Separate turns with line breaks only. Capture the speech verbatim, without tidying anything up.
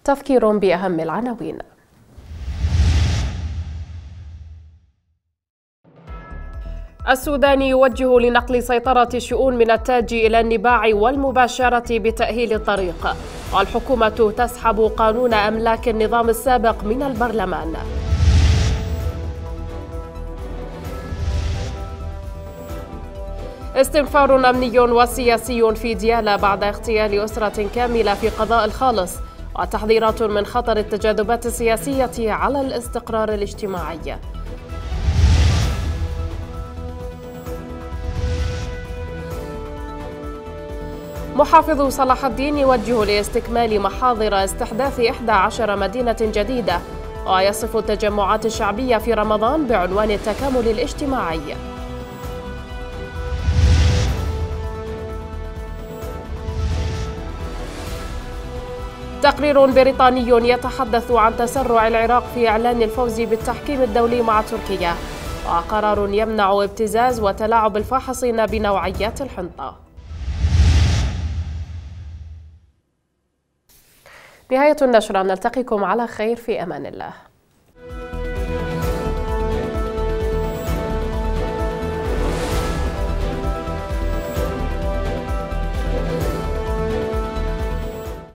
تذكير بأهم العناوين. السودان يوجه لنقل سيطرة الشؤون من التاج إلى النباع والمباشرة بتأهيل الطريق، والحكومة تسحب قانون أملاك النظام السابق من البرلمان. استنفار أمني وسياسي في ديالى بعد اغتيال أسرة كاملة في قضاء الخالص، وتحذيرات من خطر التجاذبات السياسية على الاستقرار الاجتماعي. محافظ صلاح الدين يوجه لاستكمال محاضر استحداث إحدى عشرة مدينة جديدة، ويصف التجمعات الشعبية في رمضان بعنوان التكامل الاجتماعي. تقرير بريطاني يتحدث عن تسرع العراق في إعلان الفوز بالتحكيم الدولي مع تركيا، وقرار يمنع ابتزاز وتلاعب الفاحصين بنوعيات الحنطة. نهاية النشرة، نلتقيكم على خير في أمان الله.